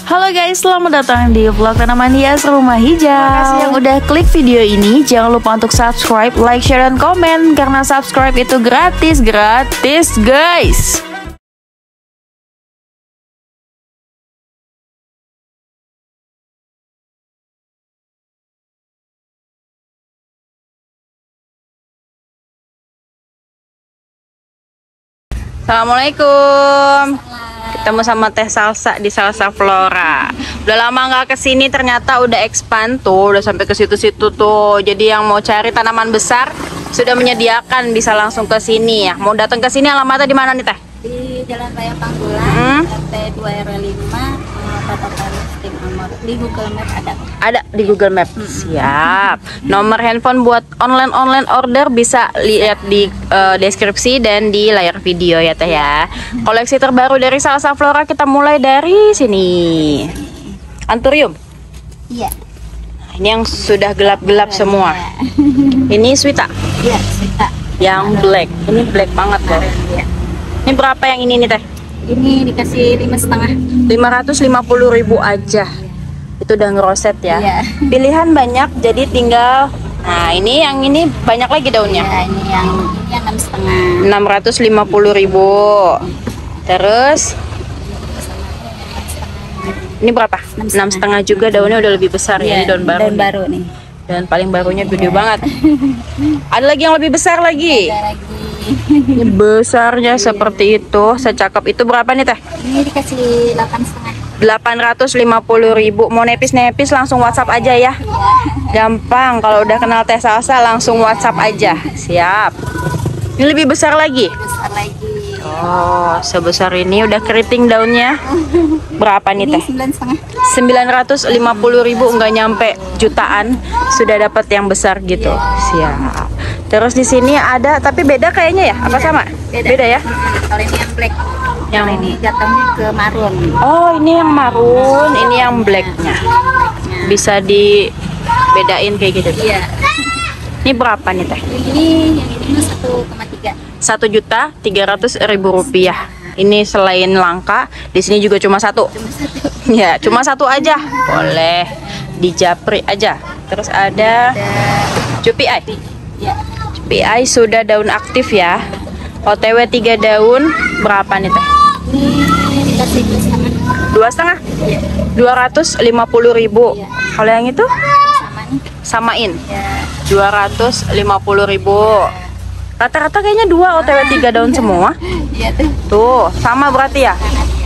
Halo guys, selamat datang di vlog Tanaman Hias Rumah Hijau. Terima kasih yang udah klik video ini. Jangan lupa untuk subscribe, like, share, dan komen. Karena subscribe itu gratis guys. Assalamualaikum. Ketemu sama Teh Salsa di Salsa Flora. Udah lama nggak kesini, ternyata udah expand tuh, udah sampai ke situ-situ tuh. Jadi yang mau cari tanaman besar sudah menyediakan, bisa langsung ke sini ya. Mau datang ke sini alamatnya di mana nih Teh? Di Jalan Raya Panggulan, RT 2 RW 5, Kota Paris, Tim Amor. Di Google Map ada. Ada di Google Map. Siap. Nomor handphone buat online order bisa lihat di deskripsi dan di layar video ya Teh ya. Koleksi terbaru dari Salsa Flora kita mulai dari sini. Anthurium. Iya. Ini yang sudah gelap-gelap semua. Ini Swita. Iya, Swita. Yang black. Ini black banget loh. Iya. Ini berapa yang ini nih Teh? Ini dikasih 5,5. 550.000 aja. Itu udah ngeroset ya. Iya. Pilihan banyak, jadi tinggal. Nah ini yang ini banyak lagi daunnya. Ya, ini yang 6,5. 650.000. Terus ini berapa? 6,5 juga, daunnya udah lebih besar ya. Ini daun baru. Daun baru nih. Dan paling barunya gede banget. Ada lagi yang lebih besar lagi. Ada lagi. Ini besarnya seperti itu, secakep itu. Berapa nih Teh? Ini dikasih 8,5. 850.000. Mau nepis-nepis langsung WhatsApp aja ya. Gampang, kalau udah kenal Teh Salsa langsung WhatsApp aja. Siap. Ini lebih besar lagi. Besar lagi. Oh, sebesar ini udah keriting daunnya. Berapa nih Teh? 9,5. 950.000, nggak nyampe jutaan sudah dapat yang besar gitu. Siap. Terus di sini ada, tapi beda kayaknya ya? Apa sama? Beda ya? Kalau ini yang black. Yang ini jatuhnya ke marun. Oh, ini yang marun, ini yang blacknya. Bisa dibedain kayak gitu. Iya. Ini berapa nih Teh? Ini yang ini 1,3. 1.300.000 rupiah. Ini selain langka, di sini juga cuma satu. Ya, cuma satu aja. Boleh dijapri aja. Terus ada Jupiai. Ya. Jupiai sudah daun aktif ya. OTW 3 daun. Berapa nih Teh? Ini dikasih 2,5. 2,5. 250.000. Kalau yang itu? Sama nih. Samain. Ya. 250.000. Rata-rata kayaknya 2 OTW 3 daun semua. Iya tuh. Tuh, sama berarti ya?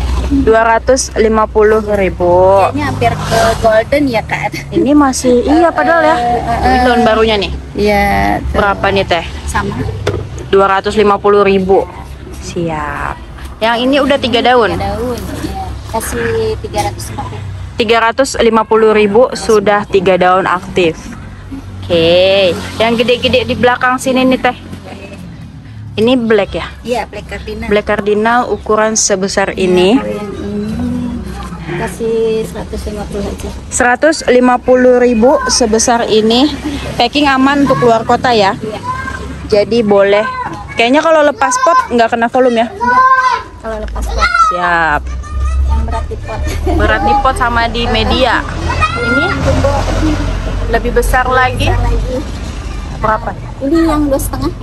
250.000. Kayaknya hampir ke golden ya Kak. Ini masih iya padahal ya. Ini daun barunya nih. Iya. Berapa nih Teh? Sama. 250.000. Siap. Yang ini udah 3 daun. 3 daun. Ya. Kasih 350. 350.000 sudah 3 daun aktif. Oke, yang gede-gede di belakang sini nih Teh. Ini black ya? Iya, black cardinal. Black cardinal ukuran sebesar ini. Kalau yang ini kasih 150 aja. 150.000 sebesar ini. Packing aman untuk keluar kota ya. Iya. Jadi boleh. Kayaknya kalau lepas pot nggak kena volume ya? Enggak. Kalau lepas pot. Siap. Yang berat di pot. Berat di pot sama di media. Ini Jumbo. lebih besar lagi. Berapa? Ini yang 2,5.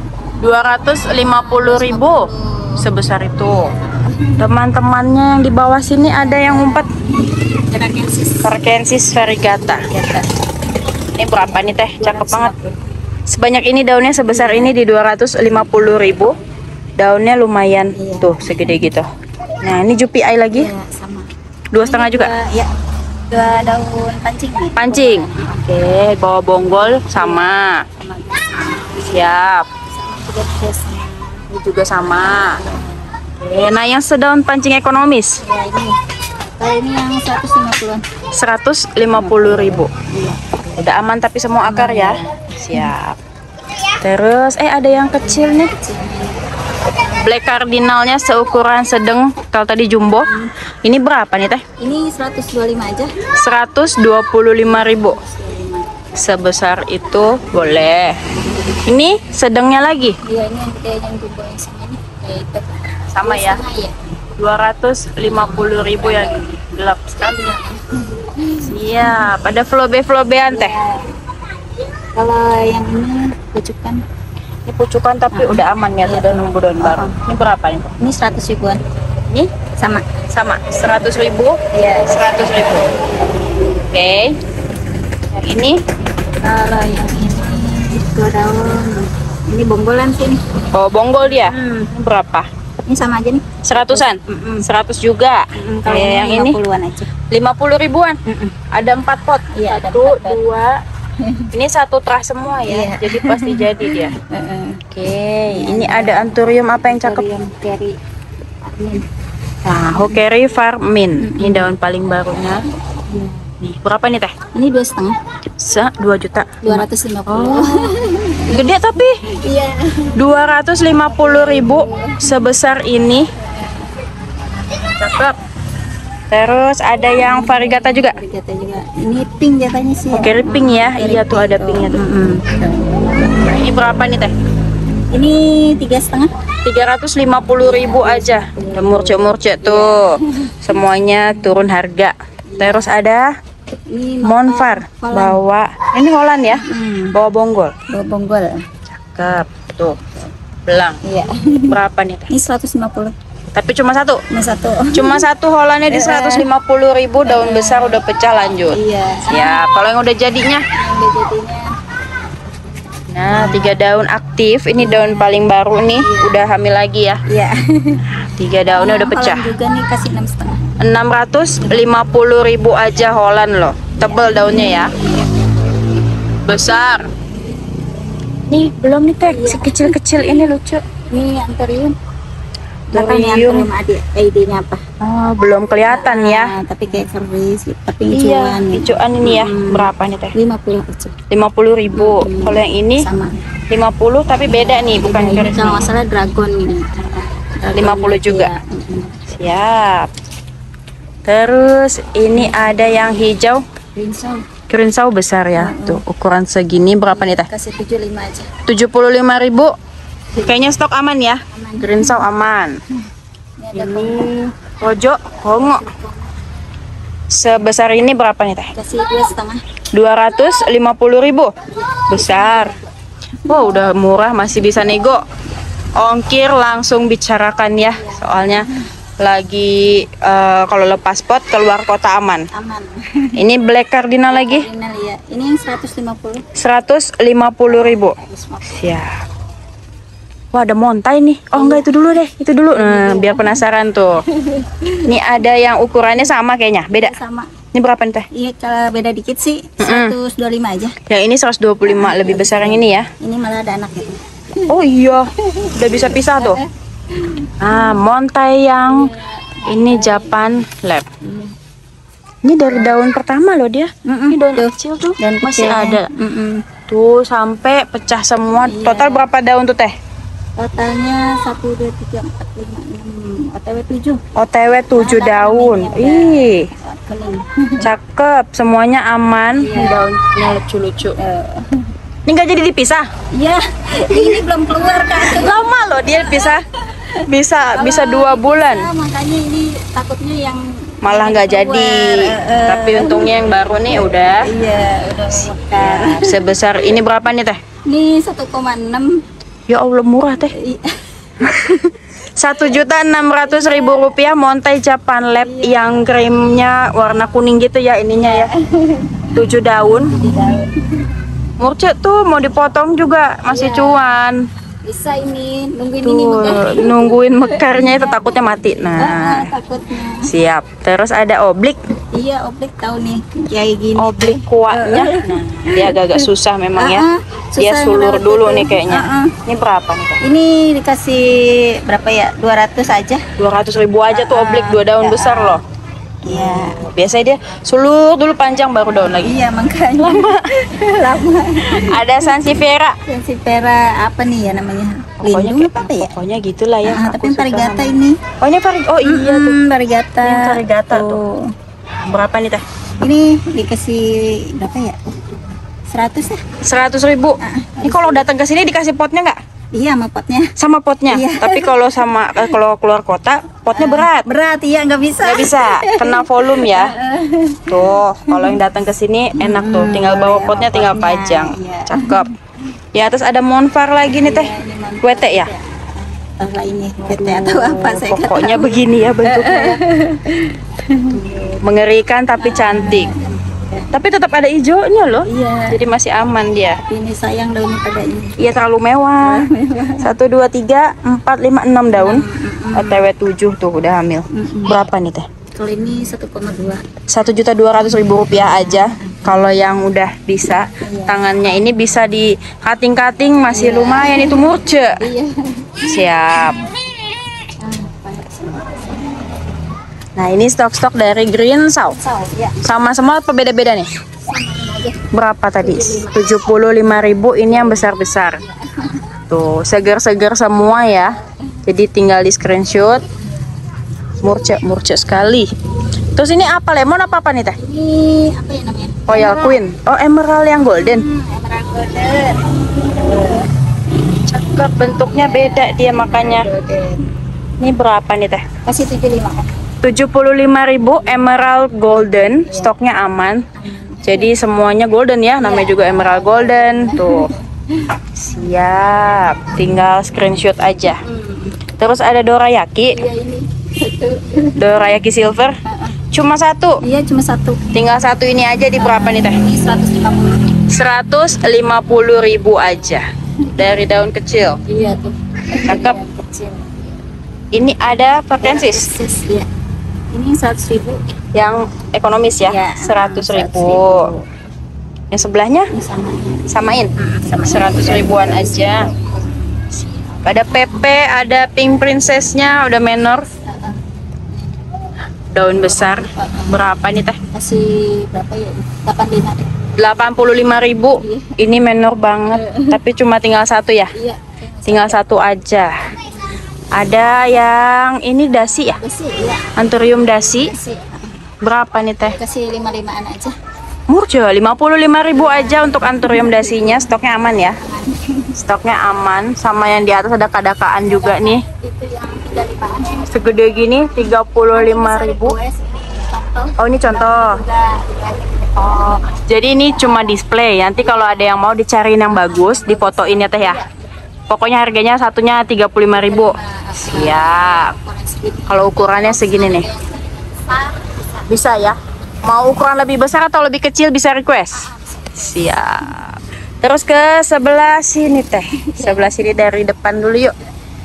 250.000 sebesar itu. Teman-temannya yang di bawah sini ada yang umpat. Parkensis variegata. Ini berapa nih Teh? Cakep banget. Sebanyak ini daunnya sebesar ini di 250.000. Daunnya lumayan tuh segede gitu. Nah ini Jupiai lagi. Ya, sama. 2,5 juga. Ya. 2 daun pancing nih. Pancing. Oke, bawa bonggol sama. Siap. Ini juga sama. Oke, nah yang sedaun pancing ekonomis. Ya ini. Kalau ini yang 150-an. 150.000. Udah aman tapi semua akar ya. Siap. Terus ada yang kecil nih. Black cardinalnya seukuran sedang. Kalau tadi jumbo. Ini berapa nih Teh? Ini 125 aja. 125.000. Sebesar itu boleh. Ini sedangnya lagi. Iya, ini yang gede yang jumbo yang sama nih. Kayak itu. Sama ya. 250.000 yang ini. gelap sekali ya. Siap, ada flobe-flobean teh. Kalau yang ini pucukan. Ini pucukan tapi udah aman ya, udah nunggu daun baru. Ini berapa nih, Bu? Ini 100 ribuan. Ini Sama. sama 100.000. Iya. 100.000. Oke. Yang ini Kalau yang ini dua daun. Ini bonggolan sih nih. oh bonggol dia. Ini berapa? Ini sama aja nih. 100-an? 100 juga. Kalau Yang ini 50-an aja. 50 ribuan. Ada 4 pot. Iya, ada 1, 4 pot. 2. Ini satu trah semua ya. Iya. Jadi pasti jadi dia. Oke, ini ada anthurium apa yang cakep? Dari ini. Nah, Hokeri Farmin. Ini daun paling barunya. Nih, berapa nih teh? Ini 2,5. 2 juta. 250. Gede tapi Iya. 250.000 sebesar ini. Cakep. Terus ada yang varigata juga. Varigata juga. Ini pink jatanya sih. Oke, pink ya. Iya tuh ada pinknya tuh. Ini berapa nih teh? Ini 3,5. 350.000 aja. Udah murce-murce tuh. Semuanya turun harga. Terus ada Ini Monfar bawa. Ini Holland ya? Bawa bonggol. Bawa bonggol. Cakep. Tuh. Belang. Iya. Berapa nih teh? Ini 150. Tapi cuma satu. Ini satu. Cuma satu Hollandnya di 150.000, daun besar udah pecah lanjut. Iya. Ya, kalau yang udah jadinya. Udah jadinya. Nah, 3 daun aktif. Ini daun paling baru nih, udah hamil lagi ya. Iya. 3 daunnya udah pecah. Holland juga nih kasih 6,5. 650.000 aja Holland loh. Tebel daunnya ya. Besar. Nih, belum nih teh. Si kecil-kecil ini lucu. Ini anthurium. Anthurium. Adik ID-nya apa? Oh, belum kelihatan ya. Nah, tapi kayak servis, tapi Iya, hijauan. hijauan ini ya. Berapa nih teh? 50 aja. 50.000. Kalau yang ini Sama. 50 tapi beda nih, bukan Ini keris. kalau nggak salah dragon ini. 50 juga. Iya. Siap. Terus ini ada yang hijau, Rinsau. kirinsau besar ya. Tuh ukuran segini berapa nih teh? Kasih 75 aja. 75.000. Kayaknya stok aman ya. Kirinsau aman. Ini ada Ini rojo kongo. Sebesar ini berapa nih teh? kasih 2,5. 250.000. Besar. Wow, udah murah, masih bisa nego. Ongkir langsung bicarakan ya. Soalnya lagi kalau lepas pot keluar kota aman. Aman. Ini black cardinal lagi. Cardinal ya. Ini yang 150. 150.000. Siap. Wah, ada montai nih. Oh enggak, itu dulu deh, itu dulu. Nah, biar penasaran tuh. Ini ada yang ukurannya sama kayaknya, beda. Sama. Ini berapa nih teh? Iya, kalau beda dikit sih 125 aja. Yang ini 125, lebih besar yang ini ya. Ini malah ada anaknya. Oh iya, udah bisa pisah tuh. Ah, montai yang ini Japan Lab. Ini dari daun pertama loh dia. Ini daun kecil tuh. Dan masih kecilnya. ada. Tuh sampai pecah semua. Total berapa daun tuh teh? Totalnya 1, 2, 3, 4, 5, 6, OTW 7. OTW 7 daun. Ih, Kuning. cakep. Semuanya aman. Daunnya lucu-lucu. Ini nggak jadi dipisah? Iya, ini belum keluar Kak. Lama loh dia pisah. Bisa 2 bulan. Nah, makanya ini takutnya yang Malah nggak jadi. Tapi untungnya yang baru nih udah. Iya, udah mekar. Sebesar ini berapa nih teh? Ini 1,6. Ya Allah, murah teh. 1.600.000 rupiah montai Japan Lab yang krimnya warna kuning gitu ya ininya ya. 7 daun. Murce tuh mau dipotong juga masih cuan. Bisa ini nungguin ini Tuh, mekar. nungguin mekarnya itu takutnya mati. Nah, Takutnya. siap. Terus ada oblik. Iya, oblik tahu nih kayak gini. Oblik kuahnya. Nah, dia agak-agak susah memang ya. Dia susah sulur ngerawat dulu itu. nih kayaknya. Ini berapa nih Kak? Ini dikasih berapa ya? 200 aja. 200.000 aja tuh oblik 2 daun besar loh. Iya. Biasanya dia sulur dulu panjang baru daun lagi. Iya, makanya. Lama. Ada Sansevieria. Sansevieria apa nih ya namanya? Lindung apa ya? Pokoknya gitulah ya. Nah, aku tapi yang susah varigata namanya. ini. Oh, ini oh iya tuh. Varigata. Yang varigata tuh. Berapa nih teh? Ini dikasih berapa ya? 100 ya? 100.000. Ini kalau datang ke sini dikasih potnya nggak? Iya, sama potnya. Sama potnya. Iya. Tapi kalau kalau keluar kota, potnya berat. Berat, iya nggak bisa. Nggak bisa, kena volume ya. Tuh, kalau yang datang ke sini enak tuh, tinggal bawa potnya, tinggal pajang. Iya. Cakep. Di atas ada monfar lagi nih teh. Kuete ya? Tahu ini PT atau apa saya nggak Pokoknya tahu. begini ya bentuknya. Mengerikan tapi cantik. Tapi tetap ada hijaunya loh. Iya. Jadi masih aman dia. Ini sayang daunnya pada ini. Iya terlalu mewah. 1, 2, 3, 4, 5, 6 daun. OTW 7 tuh udah hamil. Berapa nih teh? Kalau ini 1,2. 1.200.000 rupiah aja. Kalau yang udah bisa, tangannya ini bisa di cutting masih lumayan itu murce. Iya. Siap. Nah ini stok-stok dari Green South. Ya. Sama semua apa beda-beda nih? Berapa tadi? 75.000. Ini yang besar-besar. Tuh segar-segar semua ya. Jadi tinggal di screenshot. Murce sekali. Terus ini apa, lemon apa nih teh? Ini apa ya namanya? Royal Queen. Oh emerald yang golden. Emerald golden. Cakep, bentuknya beda dia makanya. Ini berapa nih teh? Kasih 75 kan? 75.000 emerald golden, stoknya aman. Jadi semuanya golden ya, namanya juga emerald golden. Tuh. Siap, tinggal screenshot aja. Terus ada dorayaki. Iya ini. Dorayaki silver. Cuma satu. Iya cuma satu. Tinggal satu ini aja di berapa nih teh? Ini 150. 150.000 aja. Dari daun kecil. Iya tuh. Cakep. Kecil. Ini ada Hortensis. Iya. Ini 100.000. Yang ekonomis ya, Iya, 100.000. Yang sebelahnya Ini sama. samain, Sama. 100 ribuan aja. Ada Pepe, ada Pink Princessnya, udah menor. Daun besar, berapa nih teh? Kasih berapa ya? 85 deh. 85.000. Ini menor banget, tapi cuma tinggal satu ya. Iya. Tinggal satu aja. Ada yang ini dasi ya, Kasih iya. Anthurium dasi. Kasih. Berapa nih teh? Kasih 55-an aja. Murah, 55.000 aja untuk Anthurium dasinya. Stoknya aman ya. Stoknya aman. Sama yang di atas ada kadakaan juga nih. Itu yang 35-an. Segede gini 35.000. Oh ini contoh. Oh, jadi ini cuma display. Nanti kalau ada yang mau dicariin yang bagus, difotoin ya teh ya. Pokoknya harganya satunya 35.000. Siap. Kalau ukurannya segini nih. Bisa ya. Mau ukuran lebih besar atau lebih kecil bisa request. Siap. Terus ke sebelah sini teh. Sebelah sini dari depan dulu yuk.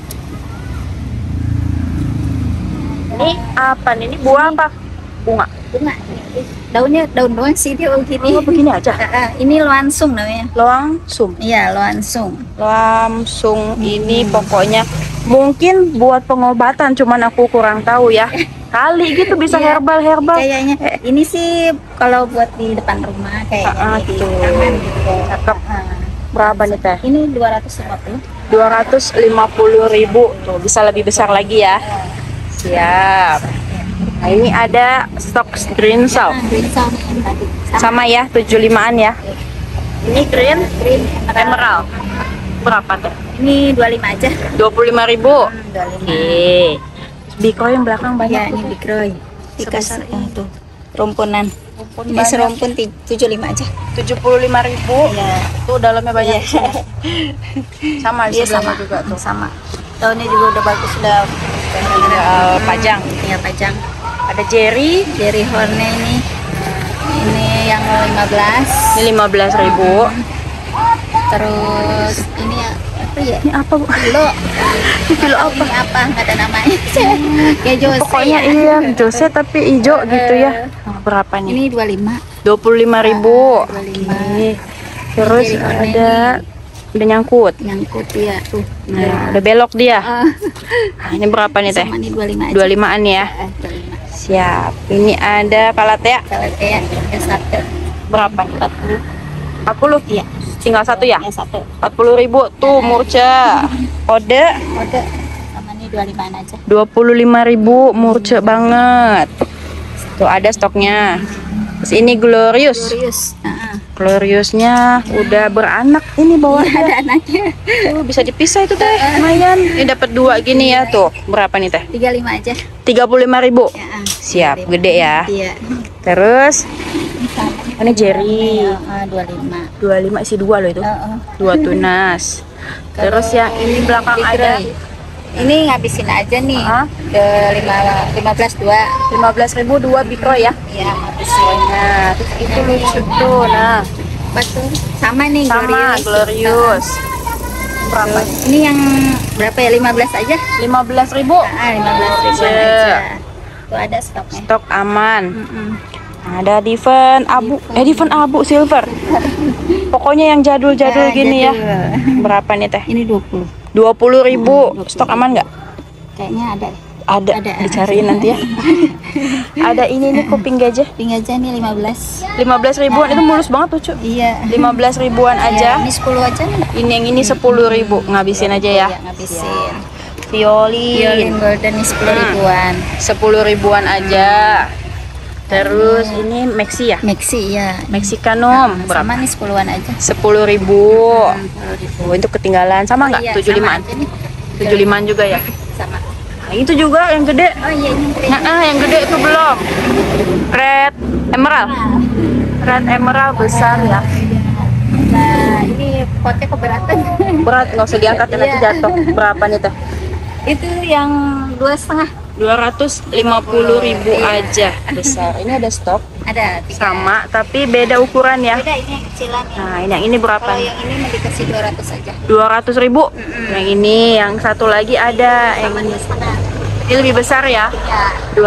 Ini apa nih? Ini buah apa? Bunga. Bunga. Daunnya daun doang sih dia begini. Oh, begini aja. Ini loansung namanya. Langsung. Iya, loansung. Langsung ini pokoknya mungkin buat pengobatan, cuman aku kurang tahu ya. Kali gitu bisa Iya, herbal. Kayaknya ini sih kalau buat di depan rumah kayaknya di tuh. taman gitu. Cakep. Berapa nih teh? Ini 250. 250.000 tuh, bisa lebih besar lagi ya. Siap. Nah, ini ada stok Green South. Green South yang tadi. Sama ya, 75-an ya. Ini green emerald. Berapa teh? Ini 25 aja. 25.000. 25. Oke. Biko yang belakang banyak. Ya, ini Big Roy. Sebesar Dikasih tuh rumpunan. Ini banyak. serumpun 75 aja. 75.000. Iya. Tuh dalamnya banyak. Sama di Iya sebelahnya sama juga tuh. Sama. Daunnya juga udah bagus sudah. Pajang. Ya pajang. Ada Jerry. Jerry Horne ini. Ini yang 15. Ini 15.000. Terus ini apa ya? Ini apa bu? Kilo. Kilo apa? Ini apa? Nggak ada namanya. Ya Jose. Pokoknya ya. iya Jose tapi hijau gitu ya. Berapa nih? Ini 25. 25.000. 25. Oke. Terus Jerry Horne ada udah nyangkut. Nyangkut ya tuh. Nah, udah belok dia. Nah, ini berapa nih teh? Sama ini 25 aja. 25-an ya. 25. Siap. Ini ada Calathea. Kalau kayak yang satu Berapa? 40. 40? Iya. Tinggal satu ya? Yang satu. 40.000 tuh murca. Kode Kode sama ini 25 aja. 25.000 murce banget. Tuh ada stoknya. Terus ini Glorious. Glorious. Gloriousnya udah beranak ini bawahnya. Ada anaknya. Tuh, bisa dipisah itu teh, lumayan. Ini dapat 2 gini ya tuh. Berapa nih teh? 35 aja. 35.000. Ya, Siap, gede ya. Iya. Terus ini Jerry. 25. 25 isi 2 loh itu. 2 tunas. Terus yang ini belakang ada ini ngabisin aja nih. Ke 15 2. 15.000 2 bikro ya. Iya, ngabisin. Nah, terus itu lucu tuh. Nah, Betul. Sama nih sama Glorious. Berapa? Ini yang berapa ya? 15 aja. 15.000. 15 ribu aja. Tuh ada stoknya. Stok aman. Mm-mm. Ada Diven abu, Diven abu silver. Pokoknya yang jadul-jadul gini ya. Berapa nih teh? Ini 20. 20.000. Stok aman nggak? Kayaknya ada. Ada. Dicariin nanti ya. Ada ini nih kuping gajah. Kuping gajah nih 15. 15.000-an itu mulus banget tuh, Cuk. Iya. 15.000-an aja. Ini 10 aja nih. Ini yang ini 10.000. Ngabisin aja ya. Iya, ngabisin. Violin Golden nih 10 ribuan. 10.000-an aja. Terus ini Maxi ya? Maxi ya. Mexicanum berapa? Sama nih 10-an aja. 10.000. Oh, itu ketinggalan sama nggak? Iya, 75-an. 75-an juga ya? Sama. Nah, itu juga yang gede. Oh iya ini Yang gede itu belum. Red Emerald. Red Emerald besar ya. Nah, ini potnya keberatan. Berat, nggak usah diangkat ya, nanti Iya. jatuh. Berapa nih teh? Itu yang 2,5. 250.000 aja besar. Ini ada stok Ada 3. sama tapi beda ukuran ya. Beda ini yang kecilan ya. Nah, ini yang ini berapa Kalau nih? yang ini mau dikasih 200 aja. 200.000. Yang ini, yang satu lagi ada yang Sama ini. 2,5. Ini lebih besar ya. Ya.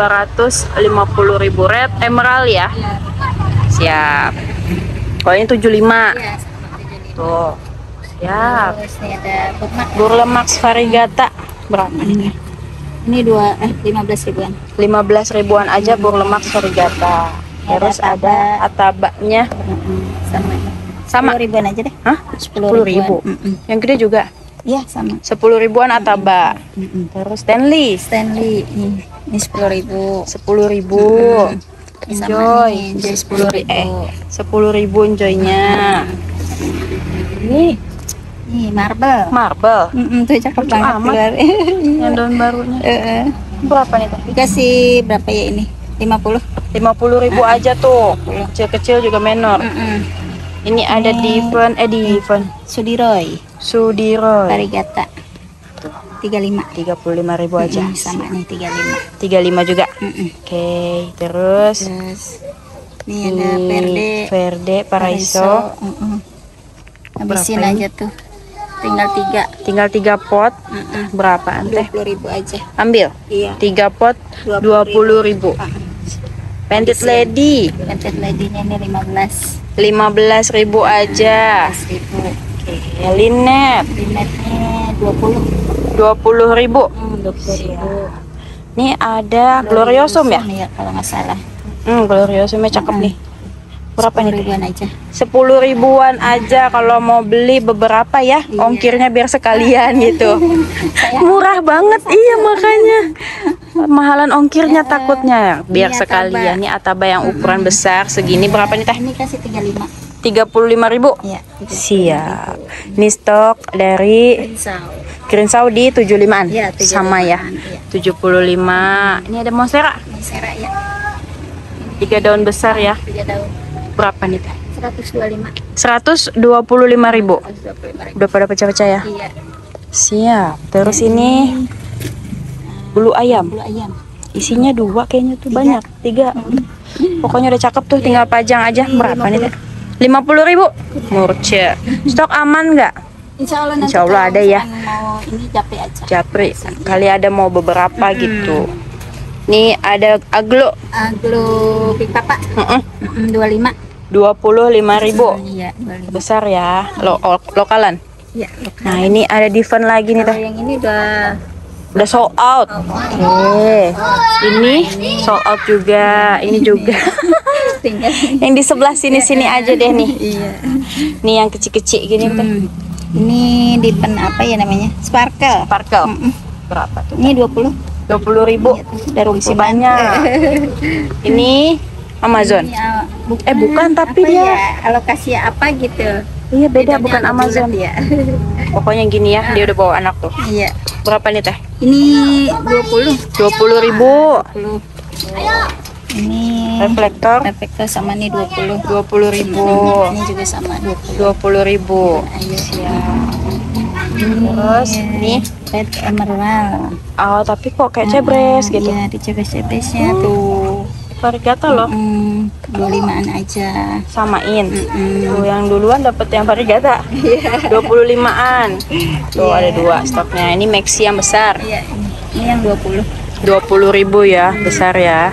250.000 Red Emerald ya. Iya. Siap. Kalau ini 75. Iya, sama 75. Tuh. Siap. Terus nih ada bookmark. Burlemax variegata berapa nih? Ini 15 ribuan. 15.000-an aja Burlemax variegata. Terus ada atabaknya Sama. sama. 10 ribuan aja deh. Hah? 10.000. Yang gede juga. Iya, sama. 10.000-an ataba. Terus Stanley Stanley ini 10 ribu. 10.000. Sama Enjoy. nih, Enjoy 10 ribu. 10.000 enjoynya. Ini Nih marble. marble. Tuh cakep Lucu banget amat. keluar. Yang daun barunya. Berapa nih teh? Dikasih berapa ya ini? 50. 50.000 aja tuh. Kecil-kecil juga menor. Ini ada Diven, Sudiroy. Sudiroy. Varigata. 35. 35.000 aja. Sama nih 35. 35 juga. Oke, terus Terus nih ada Verde. Verde Paraiso. Habisin Berapa aja tuh. Tinggal 3. Tinggal 3 pot. Berapaan teh? 20 ribu aja. Ambil. Iya. 3 pot 20.000. Painted Lady Painted Lady-nya ini 15. 15.000 aja. 15 ribu. Oke, Linet Limetnya 20. 20.000. 20 ribu. Ini ada Gloriosum ya? Iya, kalau nggak salah. Gloriosumnya cakep nih. Berapa 10 nih? ribuan aja. 10.000-an aja kalau mau beli beberapa ya. Ongkirnya biar sekalian gitu. Murah banget, iya makanya. Mahalan ongkirnya takutnya biar Ini sekalian. Ini ataba yang ukuran besar segini berapa nih teh? Ini kasih 35. 35.000. Iya. Siap. Ini stok dari Pinsau. Green Saudi 75-an. Iya, 75-an, Sama ya. iya. 75. Ini ada Monstera. Monstera ya. 3 daun besar ya. 3 daun. Berapa nih teh? 125. 125.000. 125 ribu. Udah pada pecah-pecah ya. Iya. Siap. Terus ini bulu ayam. Bulu ayam. Isinya 2 kayaknya tuh banyak. 3. Pokoknya udah cakep tuh, tinggal pajang aja. Berapa nih teh? 50.000. Murce. Stok aman nggak? Insya Allah nanti Insya Allah kalau ada ya. misalkan mau ini japri aja. Japri. Kali ada mau beberapa gitu. Nih ada aglo. Aglo Big Papa. 25. 25.000. Iya, 25. Besar ya. Lokalan. Iya. Nah, ini ada Diven lagi nih Kalau teh. yang ini Udah sold out. Oke. Ini sold out juga. Ini juga. tinggal. Yang di sebelah sini-sini aja deh nih. Iya. Nih yang kecil-kecil gini teh. Ini Diven apa ya namanya? Sparkle. Sparkle. Berapa tuh? Ini 20. 20.000. Udah Isi banyak. Ini Amazon. Ini bukan tapi apa dia ya, alokasi apa gitu. iya beda, Bedanya bukan agak Amazon bulat ya. pokoknya gini ya. Dia udah bawa anak tuh. Iya. Berapa nih teh? Ini 20. 20.000. 20. Ini reflektor sama nih 20. 20.000. Ini juga sama 20. 20.000. Ayo. Terus nih red emerald. oh tapi kok kayak cebres gitu. Iya, di cebres-cebresnya tuh. Varigata loh. 25-an aja. Samain. Tuh yang duluan dapet yang varigata. 25-an. Tuh ada dua stoknya. Ini maxi yang besar. Iya, ini yang 20. 20.000 ya, besar ya.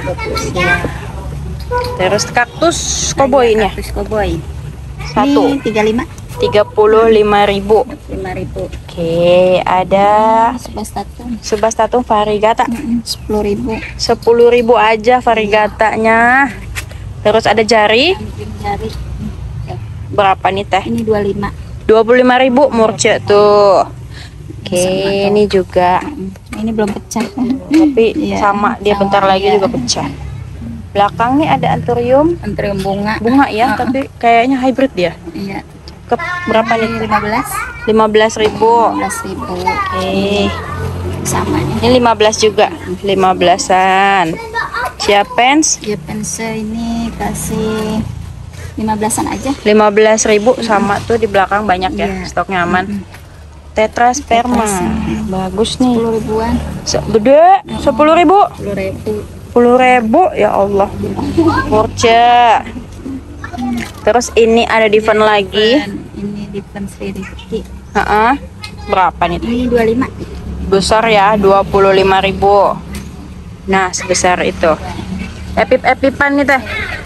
Terus kaktus koboi ini ya. Kaktus koboi. Satu. Ini 35. 35.000. 5.000. Oke, ada Subas Tatung varigata. 10.000. 10.000 aja varigatanya. Terus ada jari. Jari. Berapa nih teh? Ini 25. 25.000 murce tuh. Oke, ini juga. Ini belum pecah. Tapi Iya, sama dia sama, bentar lagi iya. juga pecah. Belakang nih ada anthurium Anthurium bunga. bunga ya, tapi kayaknya hybrid dia. Iya. Ke berapa nih? 15. 15.000. 15.000. Oke. Sama ya. Ini 15 juga. 15-an. Siapens Ya pense ini kasih 15-an aja. 15.000 sama tuh di belakang banyak ya. Iya. Stoknya aman. Tetrasperma. Bagus nih. 10.000-an. Gede 10.000. 10.000. 10.000 ya Allah. Murce. Terus ini ada diven lagi. Ini diven Sri Rifki. Berapa nih? Ini 25. Besar ya, 25.000. Nah, sebesar itu. Epip-epipan nih teh.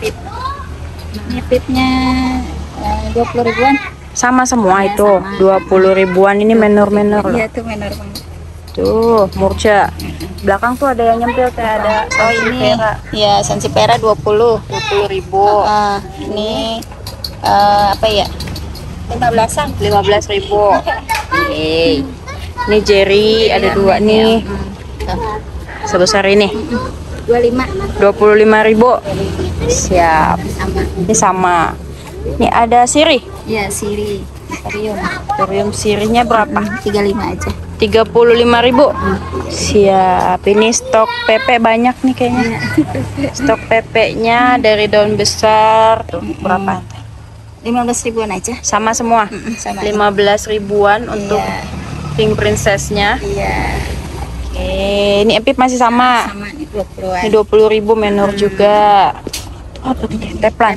Ini pipnya 20.000-an. Sama semua Iya, itu. sama. 20.000-an ini menor-menor loh. Iya tuh menor banget. Tuh, murca. Belakang tuh ada yang nyempil teh, ada Ini ya Sansevieria 20. 20.000. Ini apa ya? 15-an. 15.000. Oke. Ini Jerry ada dua nih. Sebesar ini. 25. 25.000. Siap. Sama. Ini sama. Ini ada sirih. Ya Siri. Aquarium. Aquarium sirihnya berapa? 35 aja. 35.000. Siap. Ini stok PP banyak nih kayaknya. Stok PP-nya dari daun besar tuh berapa? 15.000-an aja. Sama semua. Sama. 15.000-an untuk Iya. pink princess-nya. Iya. Oke, ini epip masih sama. Sama nih 20-an. Ini 20.000 menor juga. Oh, tuh teplan.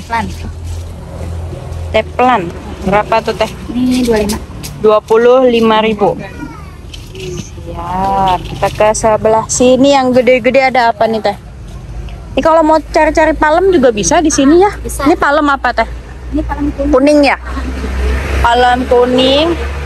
Teplan. Berapa tuh teh? Ini 25. 25.000. Siap. Kita ke sebelah sini yang gede-gede ada apa nih teh? Ini kalau mau cari-cari palem juga bisa di sini ya. Bisa. Ini palem apa teh? Ini paling kuning. Kuning ya? Palem kuning.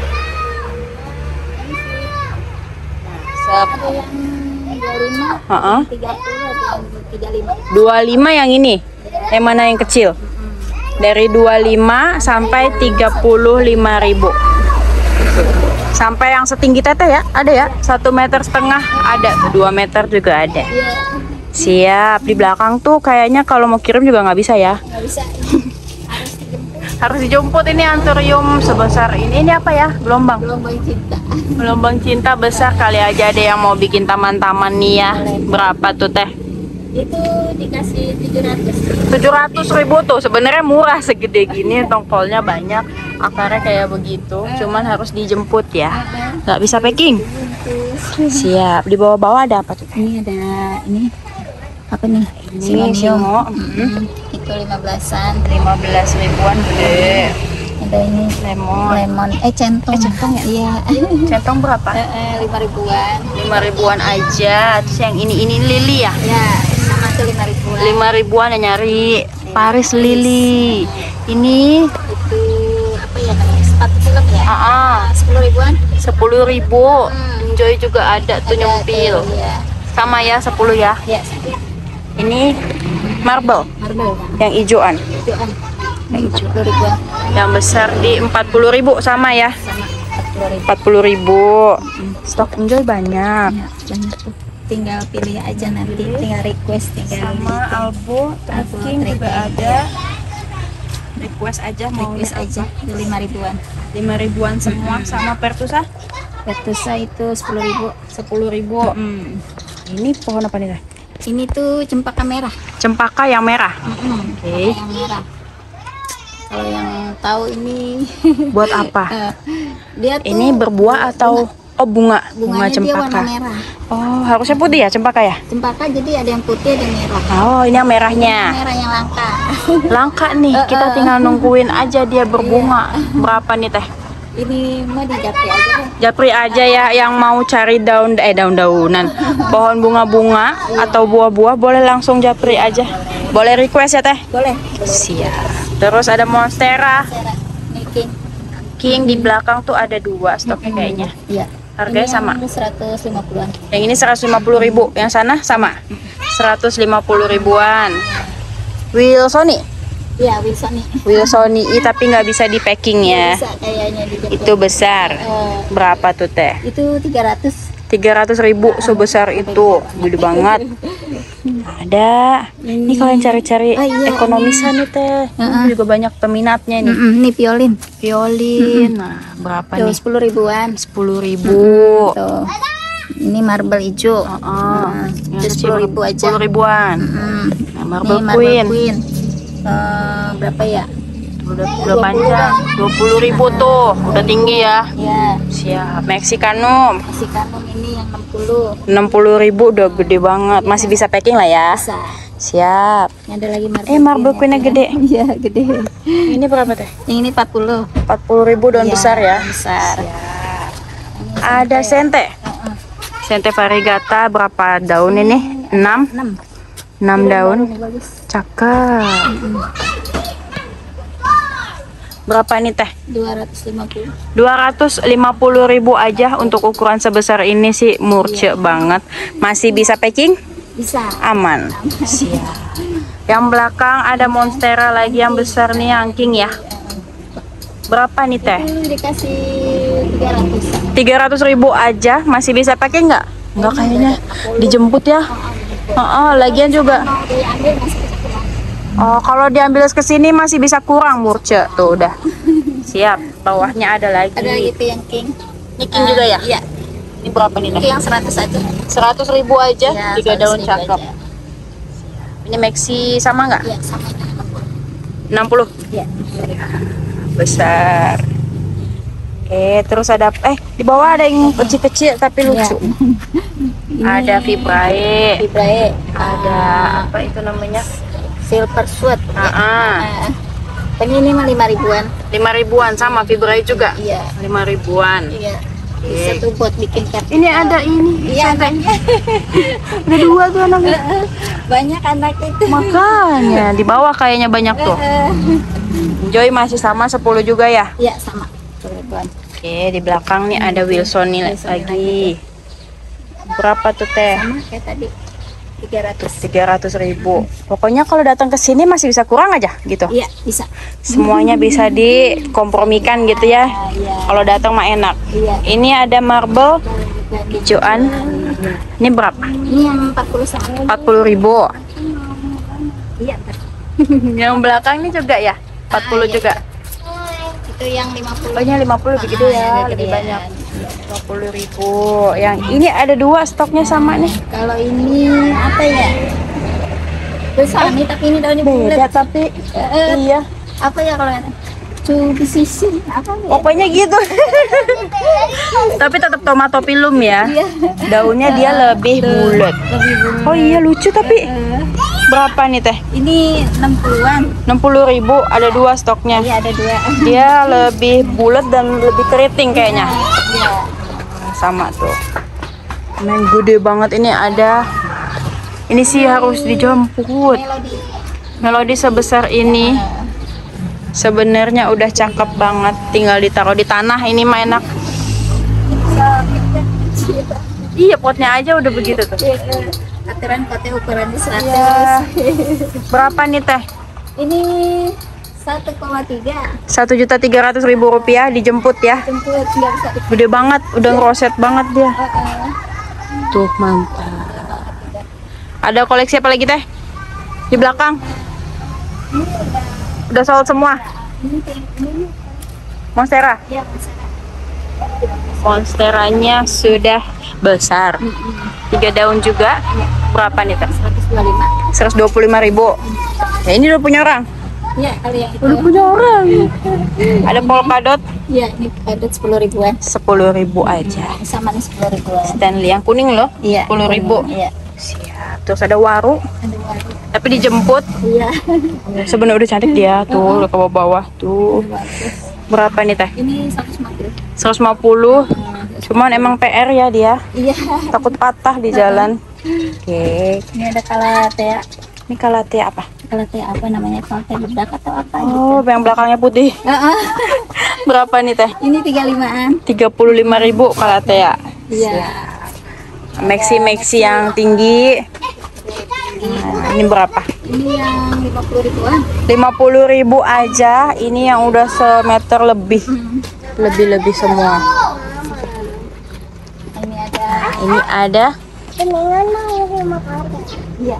Ada yang 25, Heeh. 30, ada yang 35. 25 yang ini. Yang mana yang kecil? Dari 25 sampai 35.000. Sampai yang setinggi teteh ya? Ada ya? 1,5 meter ada, 2 meter juga ada. Siap. Di belakang tuh kayaknya kalau mau kirim juga nggak bisa ya? Nggak bisa. Harus dijemput. Ini anthurium sebesar ini. Ini apa ya? Gelombang. Gelombang cinta. Gelombang cinta besar, kali aja ada yang mau bikin taman-taman nih ya. Berapa tuh teh? Itu dikasih 700. 700.000 tuh. Sebenarnya murah segede gini, tongkolnya banyak, akarnya kayak begitu. Cuman harus dijemput ya. Nggak bisa packing. Siap. Di bawah-bawah ada apa tuh? Ini ada ini apa nih? Ini singo. Itu 15-an. 15.000-an gede. Ada ini lemon. Centong. Centong ya? Iya. Centong berapa? 5.000-an. 5.000-an aja. Terus yang ini lili ya? Ya, sama tuh 5.000-an. 5.000-an yang nyari. Paris lili. Ini Itu apa ya namanya? Sepatu film ya? 10.000-an. 10.000. Enjoy juga ada tuh nyempil. Iya. Sama ya 10 ya. Ya, Ini marble marble. yang hijauan. Hijauan. Yang hijau 10.000-an. Yang besar di 40.000 sama ya. Sama 40.000. Stok enjoy banyak. Ya, banyak tuh. Tinggal pilih aja nanti, tinggal request, tinggal Sama albo, Albo tracking juga tracking. ada. request aja mau Request aja 5 ribuan. 5 ribuan semua. Sama pertusa Pertusa itu 10.000. 10.000. Ini pohon apa nih teh? Ini tuh cempaka merah. Cempaka yang merah. Oke. Yang merah. Kalau yang tahu ini Buat apa? dia tuh Ini berbuah atau bunga bunganya dia warna cempaka. merah. Oh, harusnya putih ya cempaka ya? Cempaka jadi ada yang putih ada yang merah. Oh, ini yang merahnya. Merah yang langka. Langka nih, kita tinggal nungguin aja dia berbunga. Berapa nih teh? Ini mah di japri aja deh. Japri aja ya, yang mau cari daun-daunan, pohon bunga-bunga atau buah-buah boleh langsung japri aja. Boleh request ya teh? Boleh. Siap. Terus ada monstera, Ini king. king di belakang tuh ada 2 stoknya kayaknya. Iya. Harganya Ini sama. yang 150-an. Yang ini 150.000, yang sana sama 150 ribuan. Wilsoni, Iya, Wilson nih. Wilsoni tapi nggak bisa di packing ya. Bisa kayaknya dijemput. Itu besar. Berapa tuh teh? Itu 300. 300.000 sebesar itu, gede banget. Ada. Ini kalau yang cari-cari ekonomisan nih teh, ini juga banyak peminatnya nih. Ini violin. Violin. Nah, berapa Tuh nih? 10 ribuan. 10.000. Tuh. Ini marble hijau. Itu 10.000 aja. 10 ribuan. Nah, marble Ini queen. Berapa ya? Udah panjang. 20.000 tuh, udah tinggi ya. Ya, Siap. Mexicanum. si kanun ini yang 60. 60.000 udah gede banget. Masih bisa packing lah ya. Bisa. Siap. Ini ada lagi marble. Marble queen-nya gede. Iya, gede. Ini berapa teh? Yang ini 40. 40.000 daun Iya, besar ya. Besar. Ada sente. Sente variegata berapa daun ini? 6. 6 daun. Ini bagus. Cakep. Berapa nih teh? 250. 250.000 aja untuk ukuran sebesar ini sih murce banget. Masih bisa packing? Bisa. Aman. Siap. Yang belakang ada monstera lagi yang besar nih, yang king ya. Berapa nih teh? Itu dikasih 300. 300.000 aja. Masih bisa packing nggak? Nggak kayaknya. Dijemput ya. Lagian juga. Mau diambil masih bisa kurang. Oh, kalau diambil ke sini masih bisa kurang murce. Tuh udah. Siap. Bawahnya ada lagi. Ada lagi tuh yang king. Ini king juga ya? Iya. Ini berapa nih? Itu yang 100 aja. 100.000 aja. Iya, 3 daun 100.000 cakep. aja. Ini maxi sama nggak? Iya, sama ini 60. 60. Iya. Besar. Terus ada di bawah ada yang kecil-kecil tapi lucu. Ada vibrae. Vibrae. Ada apa itu namanya? Silver sweat. Ini mah 5 ribuan. 5 ribuan sama vibrae juga. Iya. 5 ribuan. Iya. Bisa tuh buat bikin kartu. Ini ada ini. Iya, anaknya. Ada 2 tuh anaknya. Banyak anak itu. Makanya di bawah kayaknya banyak tuh. Joy masih sama 10 juga ya? Iya, sama. 10 ribuan. Oke, di belakang nih ada Wilson nih lagi. Berapa tuh teh? Sama kayak tadi. 300. 300.000. Pokoknya kalau datang ke sini masih bisa kurang aja gitu. Iya, bisa. Semuanya bisa dikompromikan gitu ya. Iya. Kalau datang mah enak. Iya. Ini ada marble hijauan. Ini berapa? Ini yang 40 sama. 40.000. Iya, Yang belakang ini juga ya? 40 iya. juga. Itu yang 50. Oh, ini 50 lebih gede ya, lebih banyak. 20.000. Yang ini ada 2 stoknya sama nih. Kalau ini apa ya? Besar nih, tapi ini daunnya Beda bulat. tapi iya. Apa ya kalau yang cubisisin apa ya? Pokoknya gitu. Tapi tetap tomato pilum ya. Iya. Daunnya dia lebih bulat. Lebih bulat. Oh iya lucu tapi berapa nih teh? Ini 60-an. 60.000 ada 2 stoknya. Iya, ada 2. Dia lebih bulat dan lebih keriting kayaknya. Iya. Sama tuh. Main gede banget ini ada. Ini sih harus dijemput. Melodi. Melodi sebesar ini. Sebenarnya udah cakep banget. Tinggal ditaruh di tanah ini mah enak. Iya potnya aja udah begitu tuh. Aturan potnya ukurannya 100. Ya. Berapa nih teh? Ini 1,3. 1.300.000 rupiah dijemput ya. Jemput nggak bisa. Gede banget, udah ngeroset banget dia. Tuh mantap. Ada koleksi apa lagi teh? Di belakang. Udah sold semua. Ini Monstera. ya. Monsteranya sudah besar. 3 daun juga. Berapa nih, Teh? 125. 125.000. Ya, ini udah punya orang. Ya, kali yang itu. Udah punya orang. Ada polkadot Ya, ini ada 10 ribuan. 10.000 aja. Sama nih 10 ribuan. Stanley yang kuning loh. Iya. 10.000. Iya. Siap. Terus ada waru, Ada warna. tapi dijemput. Iya. Sebenarnya udah cantik dia tuh, udah ke bawah tuh. Berapa nih, Teh? Ini 150. 150. Cuman emang PR ya dia. Iya. Takut patah di jalan. Oke. Ini ada kalatea. Ini kalatea apa? Kalatea apa namanya? Kalatea bedak atau apa Oh, yang belakangnya putih. gitu. Berapa nih, Teh? Ini 35-an. 35.000 kalatea. Iya. Maxi yang tinggi. Nah, ini berapa? Ini yang 50 ribuan. 50.000 aja. Ini yang udah semeter lebih. Lebih semua. Ini ada. Ini ada. Iya.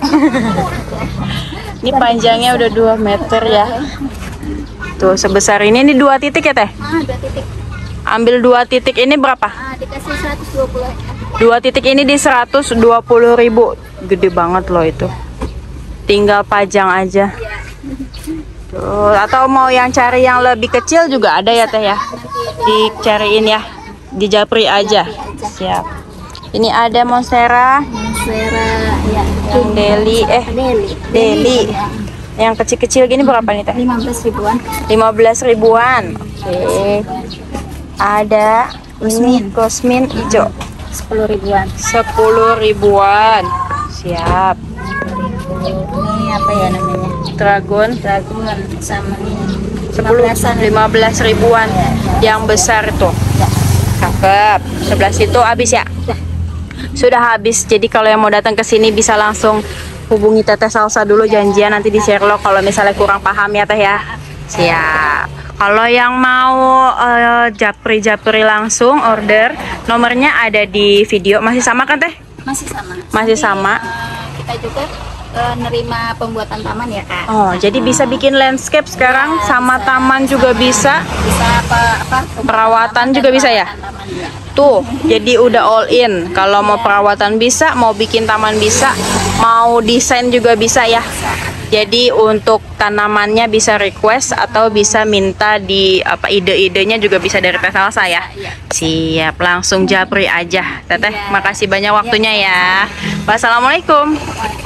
Ini panjangnya udah 2 meter ya. Tuh sebesar ini 2 titik ya, Teh? 2 titik. Ambil 2 titik ini berapa? Dikasih 120. 2 titik ini di 120.000. Gede banget loh itu. Tinggal pajang aja. Tuh, atau mau yang cari yang lebih kecil juga ada ya, Teh ya? Dicariin ya. Di Japri aja. Siap. Ini ada Monstera, Monstera ya. yang Deli, Deli. Ya. Yang kecil-kecil gini berapa nih, Teh? 15 ribuan. 15 ribuan. Oke. Ada ini Cosmin hijau. 10 ribuan. 10 ribuan. Siap. Ini apa ya namanya? Dragon Dragon sama nih. 15 ribuan. Yang besar tuh. Cakep. Sebelah situ habis ya? Sudah habis. Jadi kalau yang mau datang ke sini bisa langsung hubungi Teteh Salsa dulu, janjian nanti di Sherlock kalau misalnya kurang paham ya, Teh ya. Siap. Kalau yang mau japri langsung order, nomornya ada di video. Masih sama kan, Teh? Masih sama. Masih sama. Kita juga nerima pembuatan taman ya, Kak. Oh, jadi bisa bikin landscape sekarang sama taman juga bisa. Bisa apa Perawatan juga bisa ya? taman juga. Tuh, jadi udah all in. Kalau mau perawatan bisa, mau bikin taman bisa, mau desain juga bisa ya. Jadi untuk tanamannya bisa request atau bisa minta di ide-idenya juga bisa dari Teh Salsa ya. Siap, langsung japri aja. Teteh, makasih banyak waktunya ya. Wassalamualaikum.